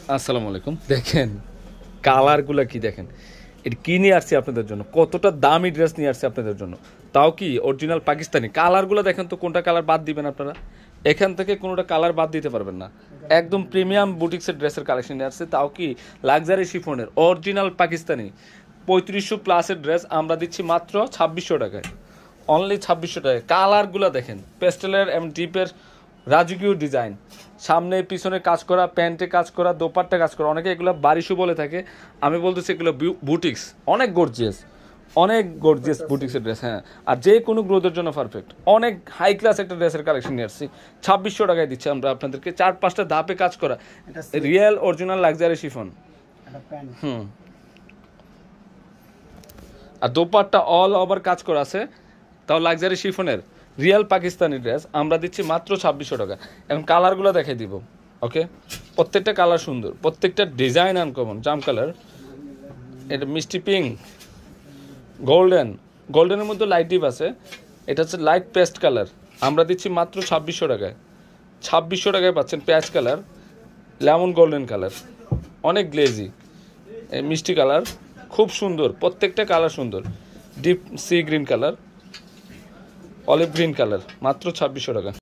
আসসালামু আলাইকুম। দেখেন কালারগুলো কি, দেখেন এটা কি নিয়ে আসছি আপনাদের জন্য, কতটা দামি ড্রেস নিয়ে আসছি আপনাদের জন্য, তাও কি অরিজিনাল পাকিস্তানি। কালারগুলো দেখেন তো, কোনটা কালার বাদ দিবেন আপনারা? এখান থেকে কোনোটা কালার বাদ দিতে পারবেন না। একদম প্রিমিয়াম বুটিক্সের ড্রেসের কালেকশন নিয়ে আসছে, তাও কি লাক্সারি শিফনের অরিজিনাল পাকিস্তানি 3500 প্লাসের ড্রেস আমরা দিচ্ছি মাত্র 2600 টাকায়, অনলি 2600 টাকায়। কালারগুলো দেখেন, পেস্টেলের এবং ডিপের রাজকীয় ডিজাইন, সামনে পিছনে কাজ করা, প্যান্টে কাজ করা, দোপাট্টা কাজ করা। অনেকে এগুলো বারিশু বলে থাকে, আমি বলতেছি এগুলো বুটিক্স, অনেক গর্জিয়াস বুটিক্সের ড্রেস। হ্যাঁ, আর যে কোনো গ্রোথের জন্য পারফেক্ট, অনেক হাই ক্লাস একটা ড্রেসের কালেকশন নিয়ে আসছি। 2600 টাকায় দিচ্ছি আমরা আপনাদেরকে, 4-5টা ধাপে কাজ করা রিয়েল অরিজিনাল লাক্সারি শিফন। আর দোপাট্টা অল ওভার কাজ করা আছে, তাও লাক্সারি শিফনের রিয়েল পাকিস্তানি ড্রেস আমরা দিচ্ছি মাত্র 2600 টাকা। এখন কালারগুলো দেখাই দিব। ওকে, প্রত্যেকটা কালার সুন্দর, প্রত্যেকটা ডিজাইন আনকমন। জাম কালার, এটা মিষ্টি পিঙ্ক, গোল্ডেনের মধ্যে লাইট ডিপ আছে, এটা হচ্ছে লাইট পেস্ট কালার, আমরা দিচ্ছি মাত্র 2600 টাকায়। 2600 টাকায় পাচ্ছেন পেঁয়াজ কালার, লেমন গোল্ডেন কালার, অনেক গ্লেজি, মিষ্টি কালার, খুব সুন্দর, প্রত্যেকটা কালার সুন্দর। Deep sea green colour, olive green colour, মাত্র 2600 টাকা।